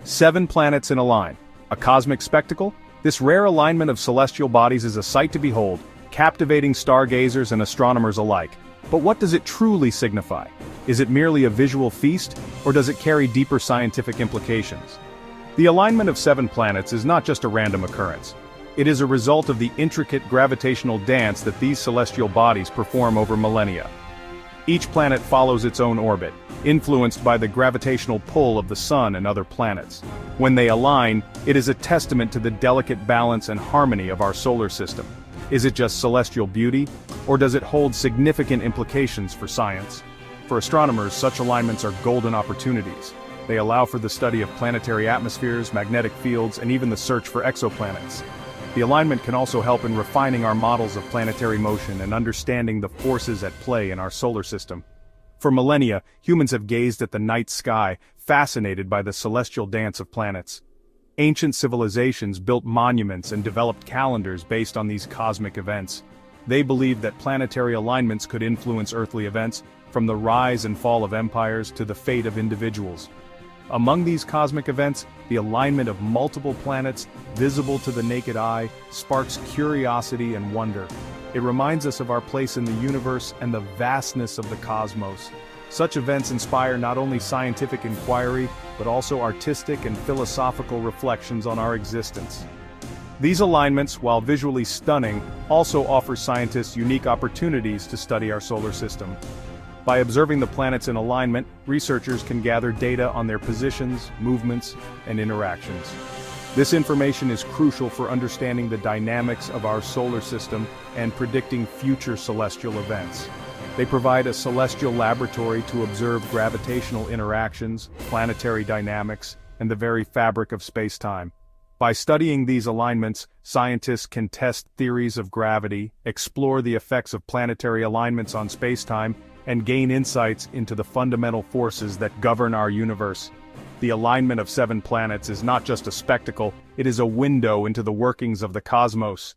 7 planets in a line. A cosmic spectacle? This rare alignment of celestial bodies is a sight to behold, captivating stargazers and astronomers alike. But what does it truly signify? Is it merely a visual feast, or does it carry deeper scientific implications? The alignment of 7 planets is not just a random occurrence. It is a result of the intricate gravitational dance that these celestial bodies perform over millennia. Each planet follows its own orbit, influenced by the gravitational pull of the Sun and other planets. When they align, it is a testament to the delicate balance and harmony of our solar system. Is it just celestial beauty, or does it hold significant implications for science? For astronomers, such alignments are golden opportunities. They allow for the study of planetary atmospheres, magnetic fields, and even the search for exoplanets. The alignment can also help in refining our models of planetary motion and understanding the forces at play in our solar system. For millennia, humans have gazed at the night sky, fascinated by the celestial dance of planets. Ancient civilizations built monuments and developed calendars based on these cosmic events. They believed that planetary alignments could influence earthly events, from the rise and fall of empires to the fate of individuals. Among these cosmic events, the alignment of multiple planets, visible to the naked eye, sparks curiosity and wonder. It reminds us of our place in the universe and the vastness of the cosmos. Such events inspire not only scientific inquiry, but also artistic and philosophical reflections on our existence. These alignments, while visually stunning, also offer scientists unique opportunities to study our solar system. By observing the planets in alignment, researchers can gather data on their positions, movements, and interactions. This information is crucial for understanding the dynamics of our solar system and predicting future celestial events. They provide a celestial laboratory to observe gravitational interactions, planetary dynamics, and the very fabric of space-time. By studying these alignments, scientists can test theories of gravity, explore the effects of planetary alignments on space-time, and gain insights into the fundamental forces that govern our universe. The alignment of 7 planets is not just a spectacle, it is a window into the workings of the cosmos.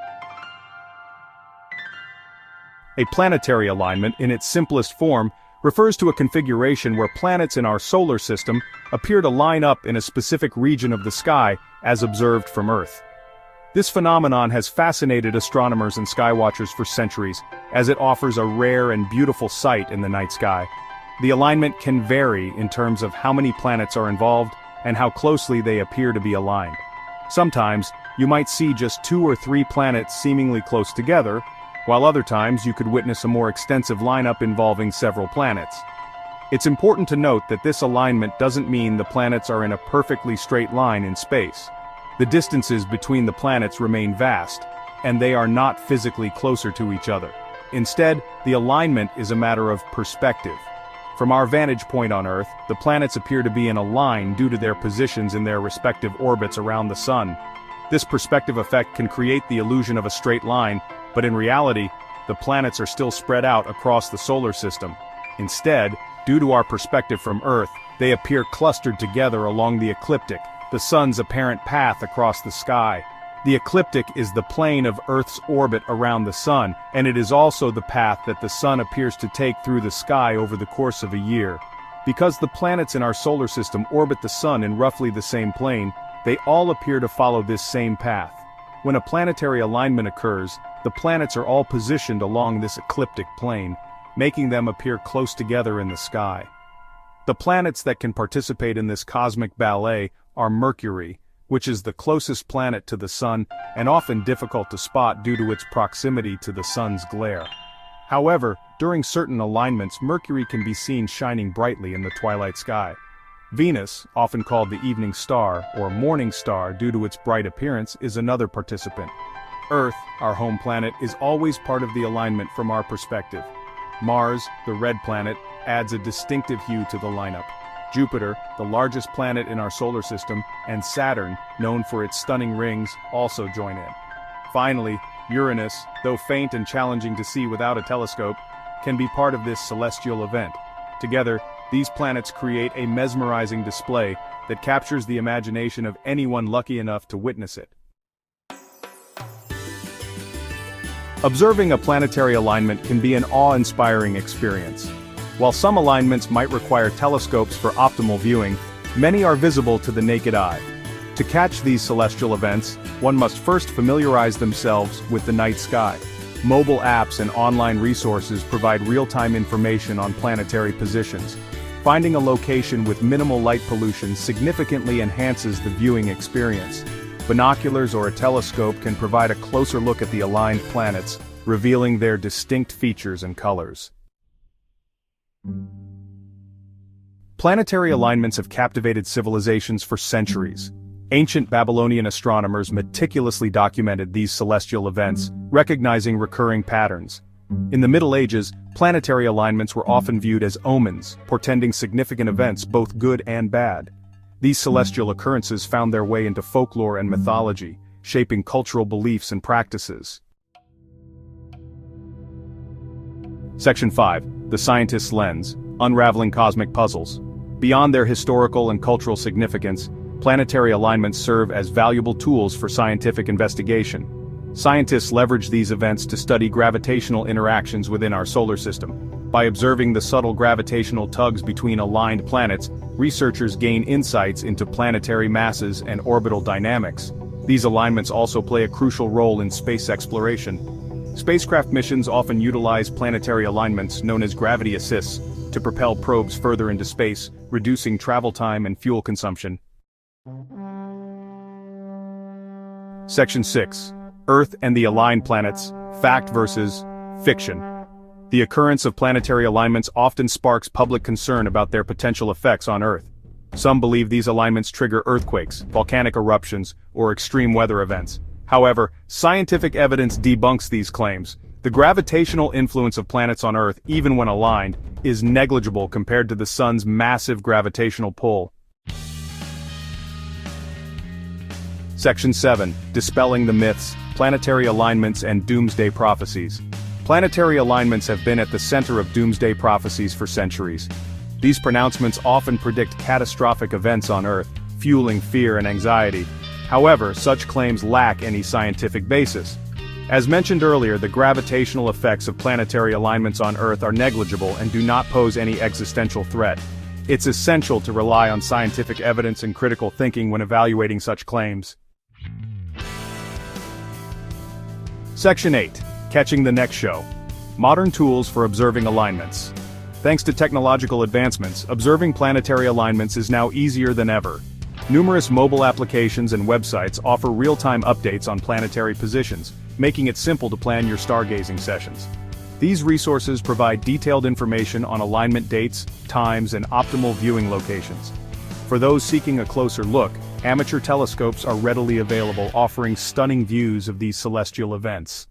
A planetary alignment, in its simplest form, refers to a configuration where planets in our solar system appear to line up in a specific region of the sky, as observed from Earth. This phenomenon has fascinated astronomers and skywatchers for centuries, as it offers a rare and beautiful sight in the night sky. The alignment can vary in terms of how many planets are involved and how closely they appear to be aligned. Sometimes, you might see just 2 or 3 planets seemingly close together, while other times you could witness a more extensive lineup involving several planets. It's important to note that this alignment doesn't mean the planets are in a perfectly straight line in space. The distances between the planets remain vast, and they are not physically closer to each other. Instead, the alignment is a matter of perspective. From our vantage point on Earth, the planets appear to be in a line due to their positions in their respective orbits around the Sun. This perspective effect can create the illusion of a straight line, but in reality, the planets are still spread out across the solar system. Instead, due to our perspective from Earth, they appear clustered together along the ecliptic, the Sun's apparent path across the sky. The ecliptic is the plane of Earth's orbit around the Sun, and it is also the path that the Sun appears to take through the sky over the course of a year. Because the planets in our solar system orbit the Sun in roughly the same plane, they all appear to follow this same path. When a planetary alignment occurs, the planets are all positioned along this ecliptic plane, making them appear close together in the sky. The planets that can participate in this cosmic ballet are Mercury, which is the closest planet to the Sun and often difficult to spot due to its proximity to the Sun's glare. However, during certain alignments, Mercury can be seen shining brightly in the twilight sky. Venus, often called the evening star or morning star due to its bright appearance, is another participant. Earth, our home planet, is always part of the alignment from our perspective. Mars, the red planet, adds a distinctive hue to the lineup. Jupiter, the largest planet in our solar system, and Saturn, known for its stunning rings, also join in. Finally, Uranus, though faint and challenging to see without a telescope, can be part of this celestial event. Together, these planets create a mesmerizing display that captures the imagination of anyone lucky enough to witness it. Observing a planetary alignment can be an awe-inspiring experience. While some alignments might require telescopes for optimal viewing, Many are visible to the naked eye. To catch these celestial events, one must first familiarize themselves with the night sky. Mobile apps and online resources provide real-time information on planetary positions. Finding a location with minimal light pollution significantly enhances the viewing experience. Binoculars or a telescope can provide a closer look at the aligned planets, revealing their distinct features and colors. Planetary alignments have captivated civilizations for centuries. Ancient Babylonian astronomers meticulously documented these celestial events, recognizing recurring patterns. In the Middle Ages, planetary alignments were often viewed as omens, portending significant events both good and bad. These celestial occurrences found their way into folklore and mythology, shaping cultural beliefs and practices. Section 5. The Scientist's Lens: Unraveling Cosmic Puzzles. Beyond their historical and cultural significance, planetary alignments serve as valuable tools for scientific investigation. Scientists leverage these events to study gravitational interactions within our solar system. By observing the subtle gravitational tugs between aligned planets, researchers gain insights into planetary masses and orbital dynamics. These alignments also play a crucial role in space exploration. Spacecraft missions often utilize planetary alignments known as gravity assists to propel probes further into space, reducing travel time and fuel consumption. Section 6. Earth and the Aligned Planets: Fact versus Fiction. The occurrence of planetary alignments often sparks public concern about their potential effects on Earth. Some believe these alignments trigger earthquakes, volcanic eruptions, or extreme weather events. However, scientific evidence debunks these claims. The gravitational influence of planets on Earth, even when aligned, is negligible compared to the Sun's massive gravitational pull. Section 7. Dispelling the Myths: Planetary Alignments and Doomsday Prophecies. Planetary alignments have been at the center of doomsday prophecies for centuries. These pronouncements often predict catastrophic events on Earth, fueling fear and anxiety. However, such claims lack any scientific basis. As mentioned earlier, the gravitational effects of planetary alignments on Earth are negligible and do not pose any existential threat. It's essential to rely on scientific evidence and critical thinking when evaluating such claims. Section 8. Catching the Next Show: Modern Tools for Observing Alignments. Thanks to technological advancements, observing planetary alignments is now easier than ever. Numerous mobile applications and websites offer real-time updates on planetary positions, making it simple to plan your stargazing sessions. These resources provide detailed information on alignment dates, times, and optimal viewing locations. For those seeking a closer look, amateur telescopes are readily available, offering stunning views of these celestial events.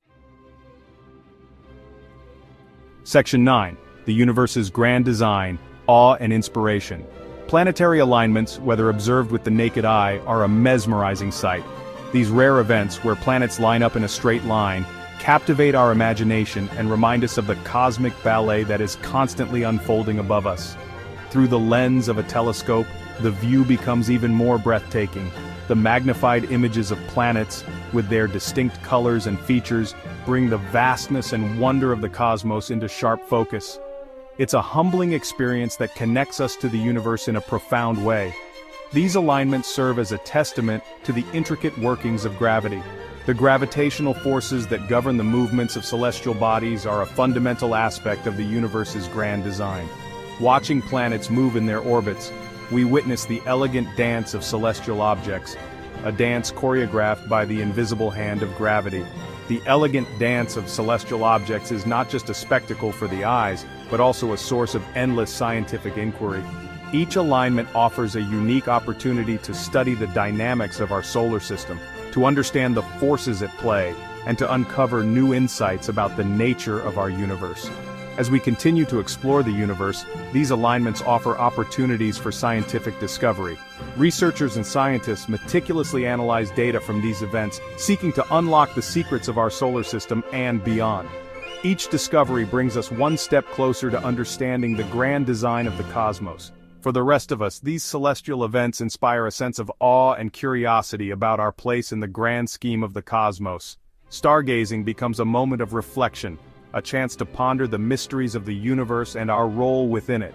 Section 9. The Universe's Grand Design: Awe and Inspiration. Planetary alignments, whether observed with the naked eye, are a mesmerizing sight. These rare events, where planets line up in a straight line, captivate our imagination and remind us of the cosmic ballet that is constantly unfolding above us. Through the lens of a telescope, the view becomes even more breathtaking. The magnified images of planets, with their distinct colors and features, bring the vastness and wonder of the cosmos into sharp focus. It's a humbling experience that connects us to the universe in a profound way. These alignments serve as a testament to the intricate workings of gravity. The gravitational forces that govern the movements of celestial bodies are a fundamental aspect of the universe's grand design. Watching planets move in their orbits, we witness the elegant dance of celestial objects, a dance choreographed by the invisible hand of gravity. The elegant dance of celestial objects is not just a spectacle for the eyes, but also a source of endless scientific inquiry. Each alignment offers a unique opportunity to study the dynamics of our solar system, to understand the forces at play, and to uncover new insights about the nature of our universe. As we continue to explore the universe, these alignments offer opportunities for scientific discovery. Researchers and scientists meticulously analyze data from these events, seeking to unlock the secrets of our solar system and beyond. Each discovery brings us one step closer to understanding the grand design of the cosmos. For the rest of us, these celestial events inspire a sense of awe and curiosity about our place in the grand scheme of the cosmos. Stargazing becomes a moment of reflection, a chance to ponder the mysteries of the universe and our role within it.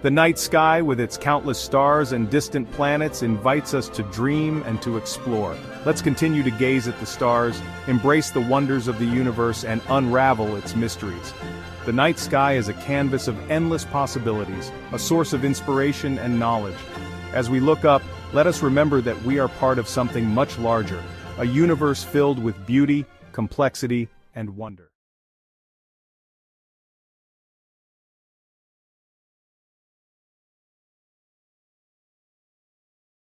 The night sky, with its countless stars and distant planets, invites us to dream and to explore. Let's continue to gaze at the stars, embrace the wonders of the universe, and unravel its mysteries. The night sky is a canvas of endless possibilities, a source of inspiration and knowledge. As we look up, let us remember that we are part of something much larger, a universe filled with beauty, complexity, and wonder.